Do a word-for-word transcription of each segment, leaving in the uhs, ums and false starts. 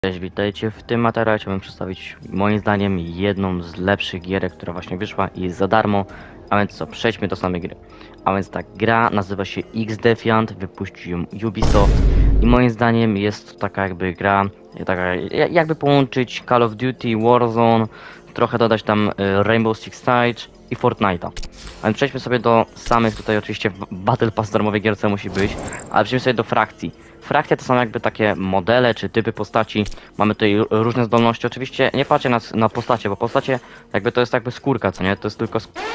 Cześć, witajcie. W tym materiale chciałbym przedstawić moim zdaniem jedną z lepszych gierek, która właśnie wyszła i jest za darmo. A więc co, przejdźmy do samej gry. A więc tak, gra nazywa się X-Defiant, wypuścił ją Ubisoft i moim zdaniem jest to taka jakby gra, taka jakby połączyć Call of Duty, Warzone, trochę dodać tam Rainbow Six Siege i Fortnite'a. A więc przejdźmy sobie do samych, tutaj oczywiście Battle Pass darmowej gierce musi być, ale przejdźmy sobie do frakcji. Frakcje to są jakby takie modele czy typy postaci. Mamy tutaj różne zdolności. Oczywiście nie patrzcie na, na postacie, bo postacie jakby to jest jakby skórka, co nie? To jest tylko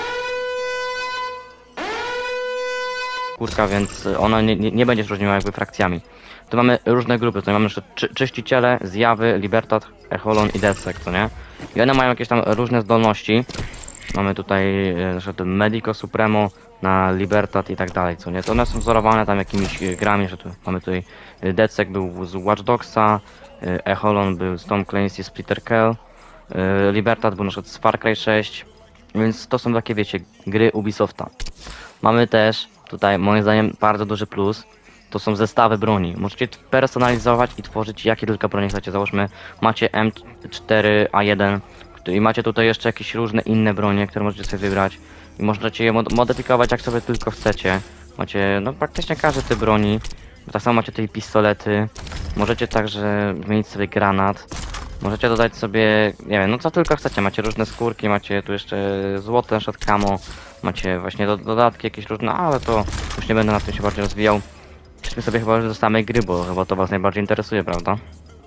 skórka, więc ona nie, nie, nie będzie się różniła jakby frakcjami. Tu mamy różne grupy, tutaj mamy jeszcze czy, czyściciele, zjawy, Libertad, Echolon i Deathsec, co nie? I one mają jakieś tam różne zdolności. Mamy tutaj na przykład Medico Supremo na Libertad i tak dalej, co nie? To one są wzorowane tam jakimiś grami, że tu mamy tutaj Deathsec był z Watch Dogsa, Echolon był z Tom Clancy Splinter Cell, Libertad był na przykład z Far Cry sześć, więc to są takie, wiecie, gry Ubisofta. Mamy też tutaj moim zdaniem bardzo duży plus, to są zestawy broni. Możecie personalizować i tworzyć jakie tylko broni chcecie. Załóżmy macie M cztery A jeden i macie tutaj jeszcze jakieś różne inne bronie, które możecie sobie wybrać i możecie je mod modyfikować jak sobie tylko chcecie. Macie no praktycznie każdy typ broni. Tak samo macie tutaj pistolety. Możecie także zmienić sobie granat. Możecie dodać sobie, nie wiem, no co tylko chcecie. Macie różne skórki, macie tu jeszcze złote, na przykład camo. Macie właśnie do dodatki jakieś różne, ale to już nie będę na tym się bardziej rozwijał. Przejdźmy sobie chyba już do samej gry, bo chyba to was najbardziej interesuje, prawda?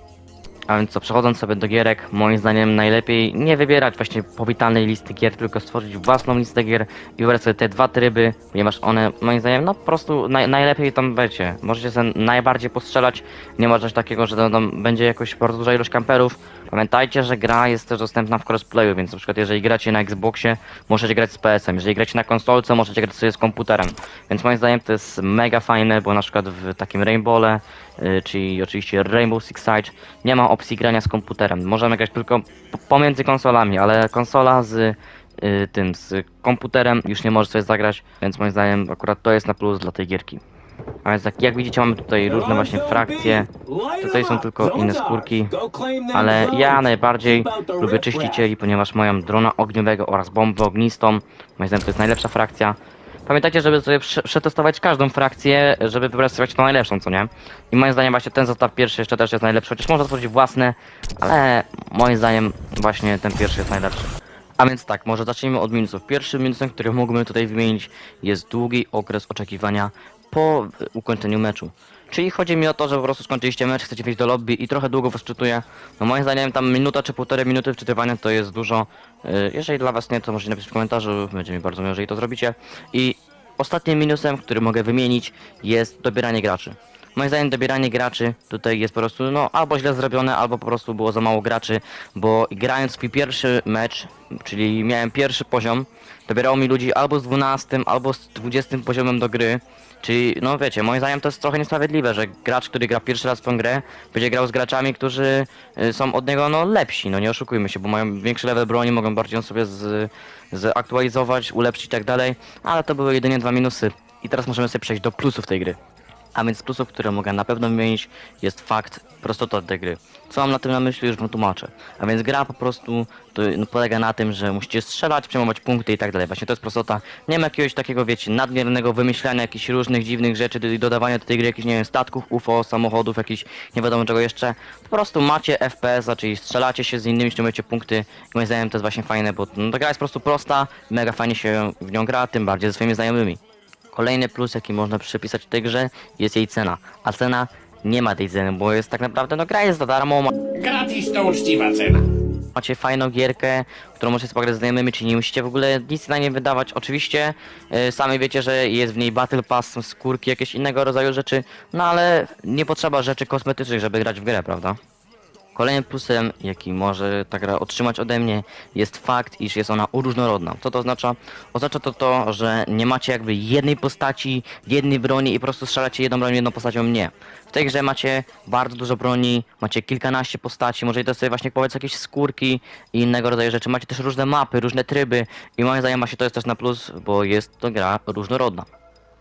A więc co, przechodząc sobie do gierek, moim zdaniem najlepiej nie wybierać właśnie powitalnej listy gier, tylko stworzyć własną listę gier i wybrać sobie te dwa tryby, ponieważ one moim zdaniem no po prostu naj, najlepiej tam będzie. Możecie sobie najbardziej postrzelać, nie ma coś takiego, że tam będzie jakoś bardzo duża ilość kamperów. Pamiętajcie, że gra jest też dostępna w crossplayu, więc na przykład jeżeli gracie na Xboxie, możecie grać z P S em, jeżeli gracie na konsolce, możecie grać sobie z komputerem. Więc moim zdaniem to jest mega fajne, bo na przykład w takim Rainbowle, yy, czyli oczywiście Rainbow Six Siege, nie ma opcji grania z komputerem. Możemy grać tylko pomiędzy konsolami, ale konsola z yy, tym, z komputerem już nie może sobie zagrać, więc moim zdaniem akurat to jest na plus dla tej gierki. A więc tak, jak widzicie, mamy tutaj różne właśnie frakcje. Tutaj są tylko inne skórki, ale ja najbardziej lubię czyścicieli, ponieważ mają drona ogniowego oraz bombę ognistą. Moim zdaniem to jest najlepsza frakcja. Pamiętajcie, żeby sobie przetestować każdą frakcję, żeby wybrać sobie tą najlepszą, co nie? I moim zdaniem właśnie ten zestaw pierwszy jeszcze też jest najlepszy, chociaż można tworzyć własne, ale moim zdaniem właśnie ten pierwszy jest najlepszy. A więc tak, może zacznijmy od minusów. Pierwszym minusem, który mógłbym tutaj wymienić, jest długi okres oczekiwania po ukończeniu meczu. Czyli chodzi mi o to, że po prostu skończyliście mecz, chcecie wejść do lobby i trochę długo was czytuje. No moim zdaniem tam minuta czy półtorej minuty wczytywania to jest dużo. Jeżeli dla was nie, to możecie napisać w komentarzu, będzie mi bardzo miło, jeżeli to zrobicie. I ostatnim minusem, który mogę wymienić, jest dobieranie graczy. Moim zdaniem dobieranie graczy tutaj jest po prostu no albo źle zrobione, albo po prostu było za mało graczy, bo grając w pierwszy mecz, czyli miałem pierwszy poziom, dobierało mi ludzi albo z dwunastym, albo z dwudziestym poziomem do gry. Czyli, no wiecie, moim zdaniem to jest trochę niesprawiedliwe, że gracz, który gra pierwszy raz w tą grę, będzie grał z graczami, którzy y, są od niego, no, lepsi, no nie oszukujmy się, bo mają większy level broni, mogą bardziej ją sobie z, zaktualizować, ulepszyć i tak dalej, ale to były jedynie dwa minusy. I teraz możemy sobie przejść do plusów tej gry. A więc plusów, które mogę na pewno wymienić, jest fakt prostota tej gry. Co mam na tym na myśli, już wam tłumaczę. A więc gra po prostu to, no, polega na tym, że musicie strzelać, przejmować punkty i tak dalej. Właśnie to jest prostota. Nie ma jakiegoś takiego, wiecie, nadmiernego wymyślania jakichś różnych dziwnych rzeczy i dodawania do tej gry jakichś, nie wiem, statków, U F O, samochodów, jakichś nie wiadomo czego jeszcze. Po prostu macie F P S a, czyli strzelacie się z innymi, ściągacie punkty. I moim zdaniem to jest właśnie fajne, bo no, ta gra jest po prostu prosta, mega fajnie się w nią gra, tym bardziej ze swoimi znajomymi. Kolejny plus, jaki można przypisać tej grze, jest jej cena. A cena nie ma tej ceny, bo jest tak naprawdę, no gra jest za darmo. Gratis to uczciwa cena. Macie fajną gierkę, którą możecie pograć z znajomymi, czyli nie musicie w ogóle nic na nie wydawać. Oczywiście yy, sami wiecie, że jest w niej Battle Pass, skórki, jakieś innego rodzaju rzeczy, no ale nie potrzeba rzeczy kosmetycznych, żeby grać w grę, prawda? Kolejnym plusem, jaki może ta gra otrzymać ode mnie, jest fakt, iż jest ona różnorodna. Co to oznacza? Oznacza to to, że nie macie jakby jednej postaci, jednej broni i po prostu strzelacie jedną bronią, jedną postacią. Nie. W tej grze macie bardzo dużo broni, macie kilkanaście postaci, możecie też sobie właśnie kupować jakieś skórki i innego rodzaju rzeczy. Macie też różne mapy, różne tryby i moim zdaniem właśnie to jest też na plus, bo jest to gra różnorodna.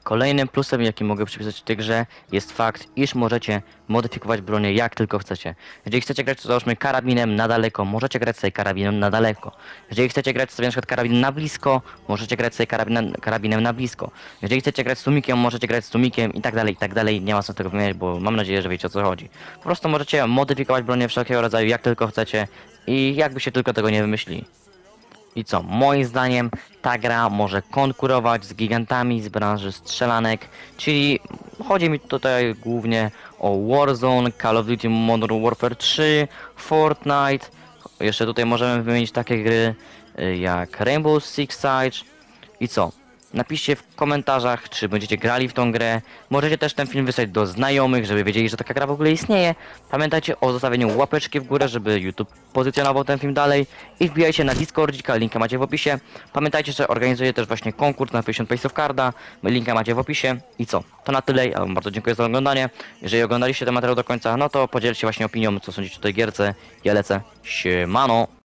Kolejnym plusem, jaki mogę przypisać w tej grze, jest fakt, iż możecie modyfikować bronię jak tylko chcecie. Jeżeli chcecie grać, załóżmy, karabinem na daleko, możecie grać sobie karabinem na daleko. Jeżeli chcecie grać sobie na przykład karabin na blisko, możecie grać sobie karabinem, karabinem na blisko. Jeżeli chcecie grać z tłumikiem, możecie grać z tłumikiem i tak dalej, i tak dalej. Nie ma sensu tego wymieniać, bo mam nadzieję, że wiecie, o co chodzi. Po prostu możecie modyfikować bronię wszelkiego rodzaju jak tylko chcecie i jakbyście tylko tego nie wymyślili. I co? Moim zdaniem ta gra może konkurować z gigantami z branży strzelanek, czyli chodzi mi tutaj głównie o Warzone, Call of Duty Modern Warfare trzy, Fortnite. Jeszcze tutaj możemy wymienić takie gry y, jak Rainbow Six Siege. I co? Napiszcie w komentarzach, czy będziecie grali w tą grę. Możecie też ten film wysłać do znajomych, żeby wiedzieli, że taka gra w ogóle istnieje. Pamiętajcie o zostawieniu łapeczki w górę, żeby YouTube pozycjonował ten film dalej. I wbijajcie na Discordzika, linka macie w opisie. Pamiętajcie, że organizuję też właśnie konkurs na pięćdziesiąt Pace of Carda. Linka macie w opisie. I co? To na tyle. Ja wam bardzo dziękuję za oglądanie. Jeżeli oglądaliście ten materiał do końca, no to podzielcie się właśnie opinią, co sądzicie o tej gierce. Ja lecę. Siemano!